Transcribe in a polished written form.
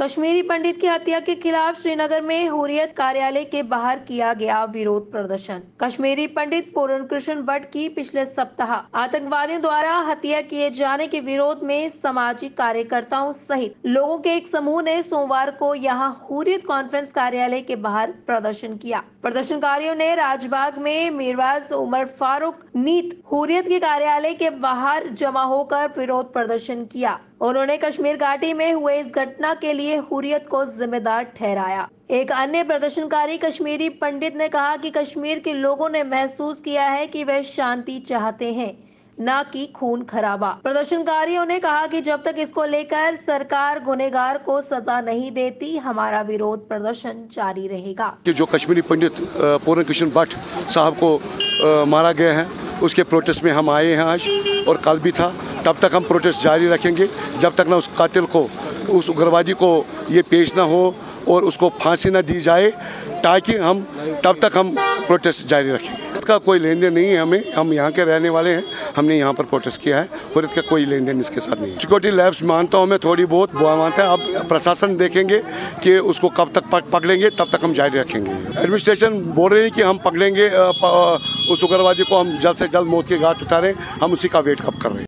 कश्मीरी पंडित की हत्या के खिलाफ श्रीनगर में हुर्रियत कार्यालय के बाहर किया गया विरोध प्रदर्शन। कश्मीरी पंडित पूर्ण कृष्ण भट्ट की पिछले सप्ताह आतंकवादियों द्वारा हत्या किए जाने के विरोध में सामाजिक कार्यकर्ताओं सहित लोगों के एक समूह ने सोमवार को यहां हुर्रियत कॉन्फ्रेंस कार्यालय के बाहर प्रदर्शन किया। प्रदर्शनकारियों ने राजबाग में मीरवाज उमर फारूक नीत हुर्रियत के कार्यालय के बाहर जमा होकर विरोध प्रदर्शन किया। उन्होंने कश्मीर घाटी में हुए इस घटना के लिए हुर्रियत को जिम्मेदार ठहराया। एक अन्य प्रदर्शनकारी कश्मीरी पंडित ने कहा कि कश्मीर के लोगों ने महसूस किया है कि वे शांति चाहते हैं, न कि खून खराबा। प्रदर्शनकारियों ने कहा कि जब तक इसको लेकर सरकार गुनहगार को सजा नहीं देती, हमारा विरोध प्रदर्शन जारी रहेगा। कि जो कश्मीरी पंडित पूर्ण कृष्ण भट्ट साहब को मारा गया है, उसके प्रोटेस्ट में हम आए हैं आज और कल भी था। तब तक हम प्रोटेस्ट जारी रखेंगे जब तक ना उस कातिल को, उस उग्रवादी को ये पेश ना हो और उसको फांसी ना दी जाए, ताकि तब तक हम प्रोटेस्ट जारी रखेंगे। इसका कोई लेन देन नहीं है हमें, हम यहाँ के रहने वाले हैं, हमने यहाँ पर प्रोटेस्ट किया है और इसका कोई लेन देन इसके साथ नहीं है। सिक्योरिटी लैब्स मानता हूँ मैं, थोड़ी बहुत मानता है। अब प्रशासन देखेंगे कि उसको कब तक पकड़ेंगे, तब तक हम जारी रखेंगे। एडमिनिस्ट्रेशन बोल रही है कि हम पकड़ेंगे उस उग्रवादी को, हम जल्द से जल्द मौत के घाट उतारें। हम उसी का वेट कब कर रहे हैं।